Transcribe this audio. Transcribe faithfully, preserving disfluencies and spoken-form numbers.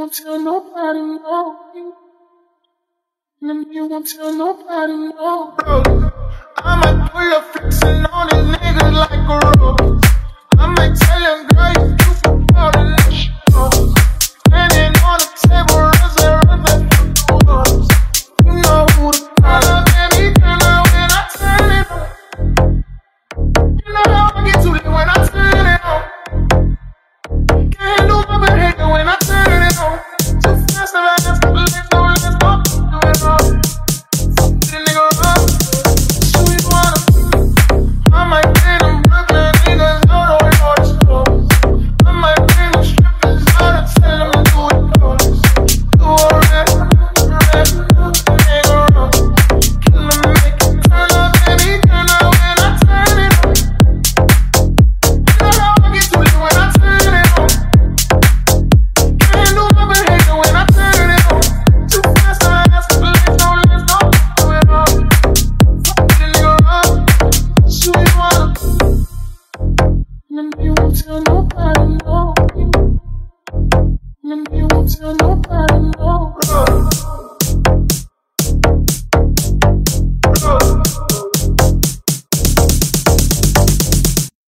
won't tell nobody, no. And you won't tell nobody, no. Bro, I might pull up flexing on these niggas like a rose. I might tell them, girl, you stupid for the let you go. Standing on the table, reserve that for the walls. You know who the call. Baby, turn up when I turn it on. You know how I get too lit when I turn it on. Can't do my behavior when I turn it on. Too fast, I'm out of let's go, let's go, do it all. Fuck with a nigga up, sweet water. I might bring them Brooklyn niggas out on all the stores. I might bring them strippers out and tell them to do it close. Do a rap, rap, nigga wrong. Kill them, make it turn up, baby, turn up when I turn it on. You know how I get too lit when I turn it on. Can't do my behavior when I turn it on. Too fast, I ask for let's go, let's go, do it all. Fuck with a nigga up, sweet water. And you won't tell nobody, no. And you won't tell nobody.